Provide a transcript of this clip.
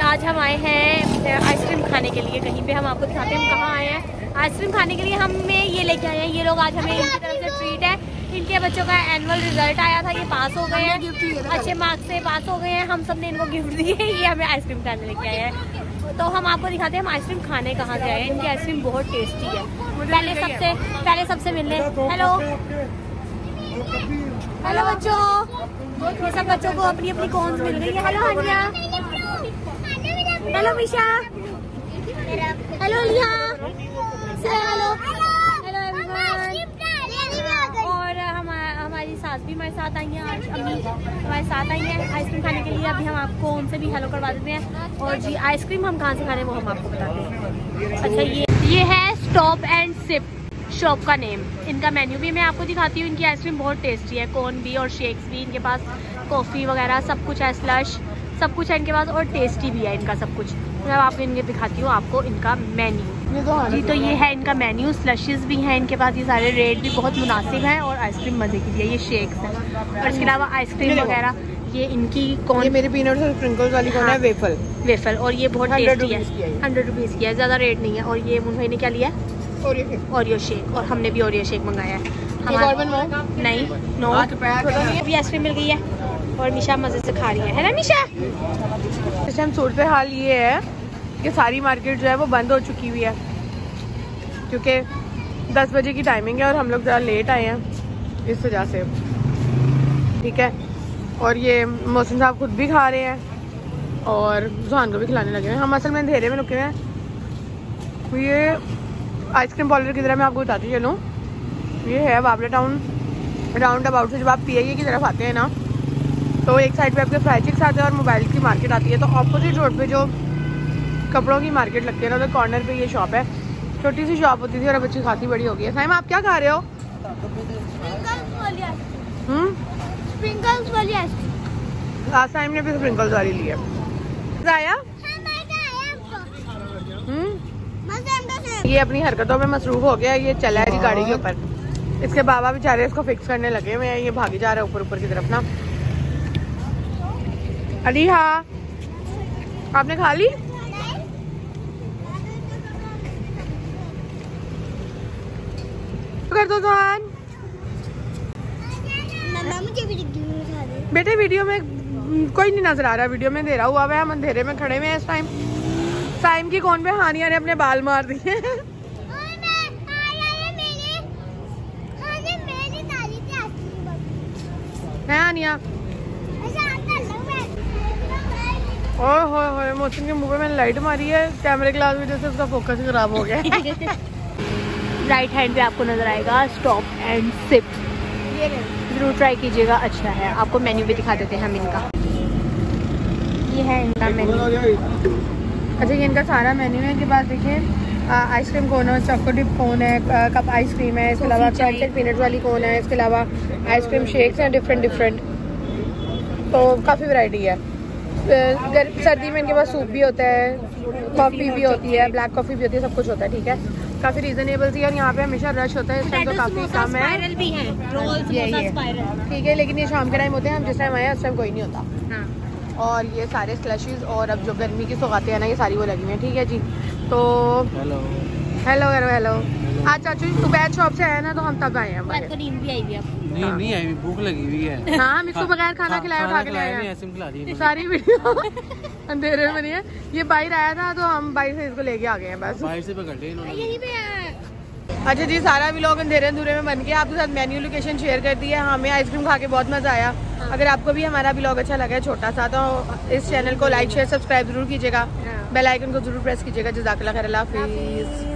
आज हम आए हैं आइसक्रीम खाने के लिए कहीं पे। हम आपको दिखाते हैं हम कहाँ आए हैं आइसक्रीम खाने के लिए। हमें ये लेके आए हैं ये लोग। आज हमें इनकी तरफ से ट्रीट है। इनके बच्चों का एनुअल रिजल्ट आया था, ये पास हो गए हैं, अच्छे मार्क्स से पास हो गए हैं। हम सब ने इनको गिफ्ट दिए, ये हमें आइसक्रीम खाने लेके आए हैं। तो हम आपको दिखाते हैं हम आइसक्रीम खाने कहाँ से आए हैं। इनकी आइसक्रीम बहुत टेस्टी है। पहले सबसे मिलने हेलो हेलो बच्चों, ये सब बच्चों को अपनी अपनी कॉर्न्स मिल गई है। Hello Haniya, hello Misha, hello Liya, hello hello everyone. और हमारी सास भी हमारे साथ आई हैं, आज अम्मी हमारे साथ आई हैं आइसक्रीम खाने के लिए। अभी हम आपको उनसे भी हेलो करवा देते हैं। और जी आइसक्रीम हम कहाँ से खाने वो हम आपको बताते हैं। अच्छा ये है स्टॉप एंड सिप शॉप का नेम। इनका मेन्यू भी मैं आपको दिखाती हूँ। इनकी आइसक्रीम बहुत टेस्टी है, कोन भी और शेक्स भी इनके पास, कॉफ़ी वगैरह सब कुछ है, स्लश सब कुछ है इनके पास और टेस्टी भी है इनका सब कुछ। मैं आपको इनके दिखाती हूँ आपको इनका मेन्यू। जी तो ये है इनका मेन्यू। स्लशेस भी हैं इनके पास, ये सारे रेट भी बहुत मुनासिब हैं और आइसक्रीम मज़े की है। ये शेक्स है और इसके अलावा आइसक्रीम वगैरह ये इनकी कौन, ये मेरे पीनट्स और स्प्रिंकल्स वाली कौन है वेफल और ये बहुत टेस्टी है। 100 रुपीज़ की है, ज़्यादा रेट नहीं है। और ये मुन्ना ने क्या लिया है ओरियो शेक और हमने भी ओरियो शेक मंगाया है। नहीं नो अभी आइसक्रीम मिल गई है और मिशा मज़े से खा रही है ना मिशा। इस टाइम सूरत हाल ये है कि सारी मार्केट जो है वो बंद हो चुकी हुई है क्योंकि 10 बजे की टाइमिंग है और हम लोग ज़रा लेट आए हैं इस वजह से, ठीक है। और ये मौसम साहब खुद भी खा रहे हैं और जुहान को भी खिलाने लगे हैं। हम असल में अंधेरे में रुके हुए हैं। ये आइसक्रीम पार्लर की तरह मैं आपको बताती चलूँ, ये है बाबला टाउन राउंड अबाउट से जब आप पीआईए की तरफ आते हैं ना तो एक साइड पे आपके फ्राई चिक्स आते हैं और मोबाइल की मार्केट आती है। तो ऑपोजिट रोड पे जो कपड़ों की मार्केट लगती है ना उधर कॉर्नर पे ये शॉप है। छोटी सी शॉप होती थी और अब अच्छी खासी बड़ी हो गई है। साइम आप क्या खा रहे हो? स्प्रिंकल्स वाली आइसक्रीम। लास्ट टाइम ने भी स्प्रिंकल्स वाली ली है। आया ये अपनी हरकतों में मसरूफ हो गया। ये चला है जी गाड़ी के ऊपर। इसके बाबा बेचारे इसको फिक्स करने लगे हुए हैं। ये भागी जा रहा है ऊपर ऊपर की तरफ ना। अली हाँ आपने खा ली? कर दो जुहान। बेटे वीडियो में कोई नहीं नजर आ रहा, वीडियो में अंधेरा हुआ है, हम अंधेरे में खड़े हुए हैं इस टाइम। टाइम की कौन पे हानिया ने अपने बाल मार दिए है हानिया। ओए मोहसिन के मुंह पे मैंने लाइट मारी है कैमरे ग्लास वजह से, उसका फोकस खराब हो गया राइट हैंड पे आपको नजर आएगा स्टॉप एंड सिप, जरूर ट्राई कीजिएगा, अच्छा है। आपको मेन्यू भी दिखा देते हैं हम इनका। ये है इनका मेन्यू। अच्छा ये इनका सारा मेन्यू है। इनके पास देखिए आइसक्रीम कोन है, चॉको डिप कोन है, कप आइसक्रीम है, इसके अलावा चॉकलेट पीनट वाली कोन है, इसके अलावा आइसक्रीम शेक्स हैं डिफरेंट। तो काफ़ी वैरायटी है। सर्दी में इनके पास सूप भी होता है, कॉफ़ी भी होती है, ब्लैक कॉफ़ी भी होती है, सब कुछ होता है, ठीक है। काफ़ी रीजनेबल सी। और यहाँ पे हमेशा रश होता है, इस टाइम तो काफ़ी कम है। भी है रोल्स, ठीक है, लेकिन ये शाम के टाइम होते हैं। हम जिस टाइम आए उस टाइम कोई नहीं होता। और ये सारे स्लशीज और अब जो गर्मी की सौगातें हैं ना ये सारी वो लगी हुई हैं, ठीक है जी। तो हेलो आज चाचू सुबह शॉप से आया ना तो हम तब आए हैं। नींद भी आई हुई है, नहीं आई, भूख लगी हुई है। हाँ हम इसको बगैर खाना खिलाया उठा के लाए हैं। सारी वीडियो अंधेरे में बनी है। ये बाहर आया था तो हम बाहर से इसको लेके आ गए हैं बस। बाहर से पकड़ ले इन्होंने। अच्छा जी सारा भी लोग अंधेरे में बन के आपके साथ मेन्यू लोकेशन शेयर कर दी है। हमें आइसक्रीम खा के बहुत मज़ा आया। अगर आपको भी हमारा ब्लॉग अच्छा लगा है छोटा सा तो इस चैनल को लाइक शेयर सब्सक्राइब जरूर कीजिएगा, बेल आइकन को जरूर प्रेस कीजिएगा। जज़ाकल्लाह खैर, अल्लाह हाफिज़।